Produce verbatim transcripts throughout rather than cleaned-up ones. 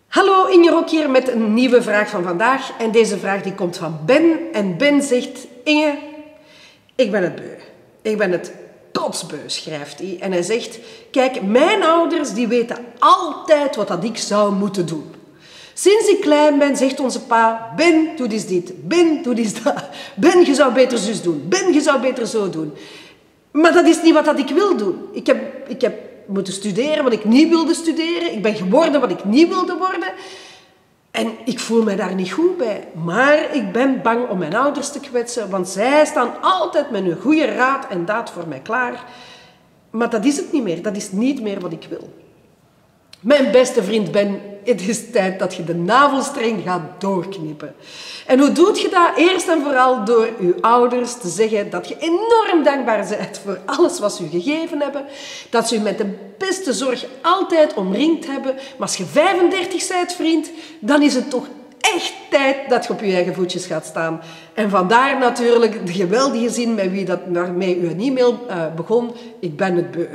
Hallo, Inge Rok hier met een nieuwe vraag van vandaag. En deze vraag die komt van Ben. En Ben zegt: Inge, ik ben het beu. Ik ben het kotsbeu, schrijft hij. En hij zegt: kijk, mijn ouders die weten altijd wat dat ik zou moeten doen. Sinds ik klein ben, zegt onze pa: Ben, doe eens dit. Ben, doe eens dat. Ben, je zou beter zus doen. Ben, je zou beter zo doen. Maar dat is niet wat dat ik wil doen. Ik heb, ik heb moeten studeren wat ik niet wilde studeren. Ik ben geworden wat ik niet wilde worden. En ik voel me daar niet goed bij. Maar ik ben bang om mijn ouders te kwetsen, want zij staan altijd met een goede raad en daad voor mij klaar. Maar dat is het niet meer. Dat is niet meer wat ik wil. Mijn beste vriend Ben, het is tijd dat je de navelstreng gaat doorknippen. En hoe doe je dat? Eerst en vooral door je ouders te zeggen dat je enorm dankbaar bent voor alles wat ze je gegeven hebben. Dat ze je met de beste zorg altijd omringd hebben. Maar als je vijfendertig bent, vriend, dan is het toch echt tijd dat je op je eigen voetjes gaat staan. En vandaar natuurlijk de geweldige zin met wie dat, waarmee uw e-mail uh, begon: ik ben het beu.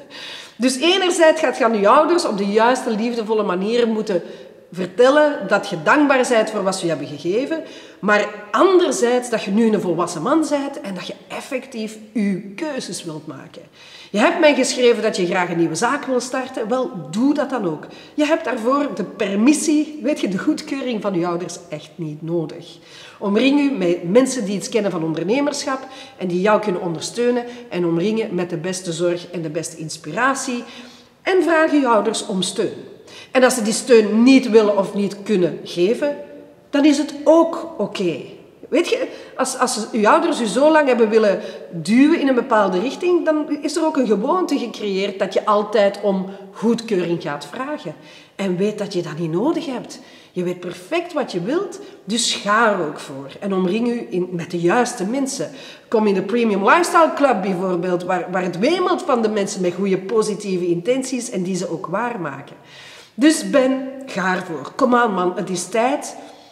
Dus enerzijds gaat je aan je ouders op de juiste, liefdevolle manier moeten vertellen dat je dankbaar bent voor wat ze je hebben gegeven, maar anderzijds dat je nu een volwassen man bent en dat je effectief je keuzes wilt maken. Je hebt mij geschreven dat je graag een nieuwe zaak wil starten. Wel, doe dat dan ook. Je hebt daarvoor de permissie, weet je, de goedkeuring van je ouders echt niet nodig. Omring je met mensen die iets kennen van ondernemerschap en die jou kunnen ondersteunen en omring je met de beste zorg en de beste inspiratie en vraag je ouders om steun. En als ze die steun niet willen of niet kunnen geven, dan is het ook oké. Okay. Weet je, als, als je ouders je zo lang hebben willen duwen in een bepaalde richting, dan is er ook een gewoonte gecreëerd dat je altijd om goedkeuring gaat vragen. En weet dat je dat niet nodig hebt. Je weet perfect wat je wilt, dus ga er ook voor. En omring je in, met de juiste mensen. Kom in de Premium Lifestyle Club bijvoorbeeld, waar, waar het wemelt van de mensen met goede positieve intenties en die ze ook waarmaken. Dus Ben, ga ervoor. Kom aan man, het is tijd.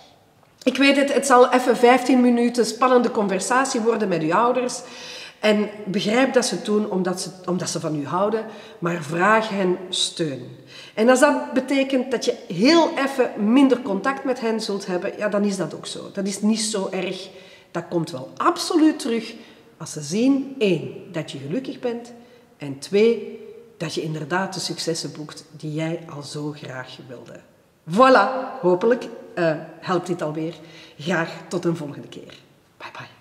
Ik weet het, het zal even vijftien minuten spannende conversatie worden met uw ouders. En begrijp dat ze het doen omdat ze, omdat ze van u houden, maar vraag hen steun. En als dat betekent dat je heel even minder contact met hen zult hebben, ja, dan is dat ook zo. Dat is niet zo erg. Dat komt wel absoluut terug als ze zien, één, dat je gelukkig bent, en twee, dat je inderdaad de successen boekt die jij al zo graag wilde. Voilà, hopelijk uh, helpt dit alweer. Graag tot een volgende keer. Bye bye.